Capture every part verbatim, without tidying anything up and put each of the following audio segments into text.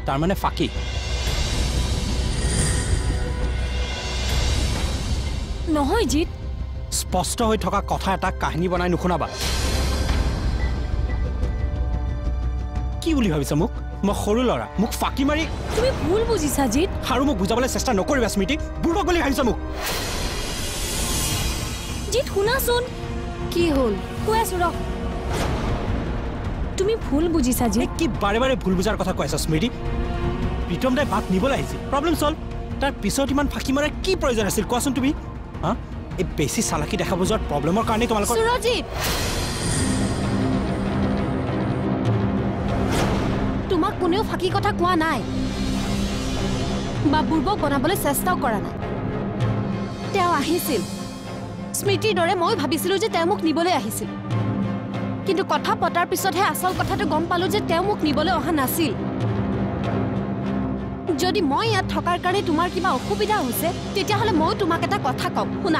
তাৰ মানে ফাকি নহয় জিত স্পষ্ট হৈ থকা কথা এটা কাহিনী বনাই নুশুনাবা কি বুলি ভাবিছা মোক মই সৰু লৰা মোক ফাকি মাৰি তুমি ভুল বুজিছা জিত আৰু মোক বুজাবলৈ চেষ্টা নকৰিবা স্মৃতি বুঢ়ক বুলি ভাবিছা মোক জিত শুনাচোন কি হ'ল কৈ আছো ৰ তুমি ভুল বুজিছা জিত কি বাৰে বাৰে ভুল বুজাৰ কথা কৈ আছা স্মৃতি প্ৰীতম দাই ভাত নিবলৈ আহিছিল প্ৰব্লেম চল্ভ তাৰ পিছত ইমান ফাকি মাৰাৰ কি প্ৰয়োজন আছিল কোৱাচোন তুমি হা এই বেছি চালাকি দেখাব যোৱাৰ প্ৰব্লেমৰ কাৰণে তোমালোকৰ সুৰজিত তোমাক কোনেও ফাকি কথা কোৱা নাই বা বুৰ্বক বনাবলৈ চেষ্টাও কৰা নাই তেওঁ আহিছিল স্মৃতিৰ দৰে মই ভাবিছিলো যে তেওঁ মোক নিবলৈ আহিছিল কিন্তু কথা পতাৰ পিছতহে আচল কথাটো গম পালো যে তেওঁ মোক নিবলৈ অহা নাছিল যদি মই ইয়াত থকাৰ কাৰণে তোমাৰ কিবা অসুবিধা হৈছে তেতিয়াহ'লে মই তোমাক এটা কথা কওঁ শুনা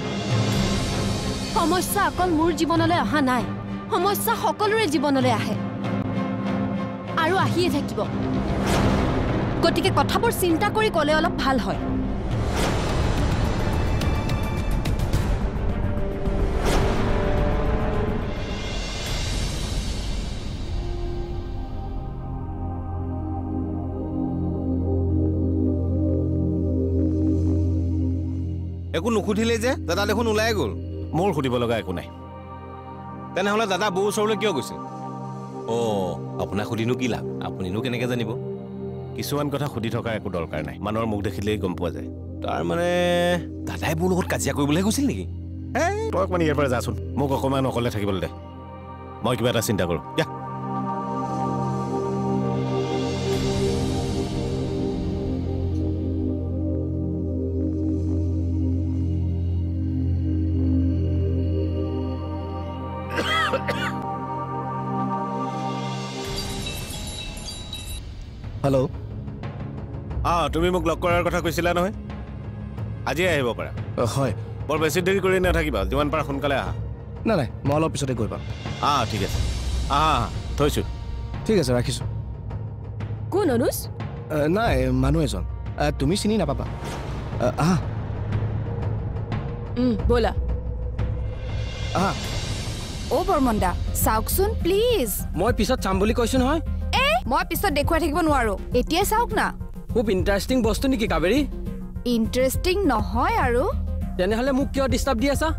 সমস্যা অকল মোৰ জীৱনলৈ অহা নাই সমস্যা সকলোৰে জীৱনলৈ আহে আৰু আহিয়ে থাকিব গতিকে কথাবোৰ চিন্তা কৰি ক'লে অলপ ভাল হয় একো নুসুধিলে যে দাদা দেখোন ওলাই গ'ল মোৰ সুধিব লগা একো নাই তেনেহ'লে দাদা বৌ ওচৰলৈ কিয় গৈছে অ' আপোনাক সুধিনো কি লাভ আপুনিনো কেনেকৈ জানিব কিছুমান কথা সুধি থকাৰ একো দৰকাৰ নাই মানুহৰ মুখ দেখিলেই গম পোৱা যায় তাৰ মানে দাদাই বৌৰ লগত কাজিয়া কৰিবলৈ গৈছিল নেকি এই তই অকণমান ইয়াৰ পৰা যাচোন মোক অকণমান অকলে থাকিবলৈ দে মই কিবা এটা চিন্তা কৰোঁ যা হেল্ল' অঁ তুমি মোক লগ কৰাৰ কথা কৈছিলা নহয় আজিয়ে আহিব পাৰা হয় বৰ বেছি দেৰি কৰি নাথাকিবা যিমান পাৰা সোনকালে আহা নাই নাই মই অলপ পিছতে গৈ পাম অঁ ঠিক আছে আহা আহা থৈছোঁ ঠিক আছে ৰাখিছোঁ কোন অনুজ নাই মানুহ এজন তুমি চিনি নাপাবা আহা ব'লা আহা অ' বৰ্মন্দা চাওকচোন প্লিজ মই পিছত চাম বুলি কৈছো নহয় মই পিছত দেখুৱাই থাকিব নোৱাৰো এতিয়াই চাওক না খুব ইণ্টাৰেষ্টিং বস্তু নেকি কাবেৰী ইণ্টাৰেষ্টিং নহয় আৰু তেনেহ'লে মোক কিয় ডিষ্টাৰ্ব দি আছা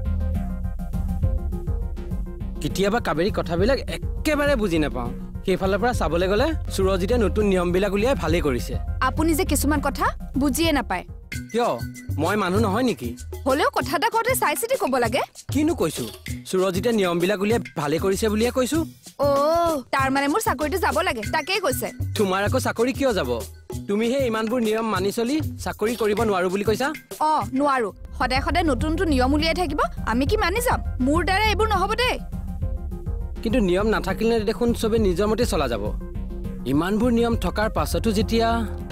কেতিয়াবা কাবেৰী কথাবিলাক একেবাৰে বুজি নাপাওঁ সেইফালৰ পৰা চাবলৈ গ'লে সুৰজিতে নতুন নিয়মবিলাক উলিয়াই ভালেই কৰিছে আপুনি যে কিছুমান কথা বুজিয়ে নাপায় কিয় মই মানুহ নহয় নেকি হ'লেও কথা এটা কওঁতে চাই চিতি ক'ব লাগে কিনো কৈছো সুৰজিতে নিয়মবিলাক উলিয়াই ভালেই কৰিছে বুলিয়ে কৈছো অ' তাৰ মানে মোৰ চাকৰিটো যাব লাগে তাকেই কৈছে তোমাৰ আকৌ চাকৰি কিয় যাব তুমিহে ইমানবোৰ নিয়ম মানি চলি চাকৰি কৰিব নোৱাৰো বুলি কৈছা অ' নোৱাৰো সদায় সদায় নতুন নতুন নিয়ম উলিয়াই থাকিব আমি কি মানি যাম মোৰ দ্বাৰা এইবোৰ নহ'ব দেই কিন্তু নিয়ম নাথাকিলে দেখোন চবে নিজৰ মতে চলা যাব ইমানবোৰ নিয়ম থকাৰ পাছতো যেতিয়া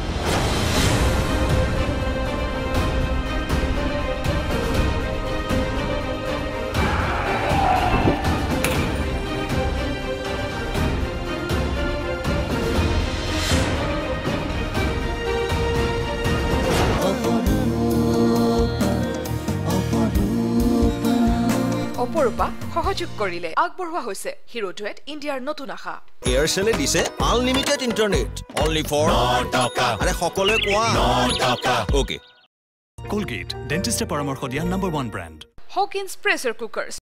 অপৰূপা সহযোগ কৰিলে আগবঢ়োৱা হৈছে হিৰো ডুৱেট ইণ্ডিয়াৰ নতুন আশা এয়াৰচেলে দিছে আনলিমিটেড ইণ্টাৰনেট অনলি ফৰ টকা আৰে সকলোৱে কোৱা টকা ওকে Colgate, dentist পৰামৰ্শ দিয়া number one brand. Hawkins pressure cookers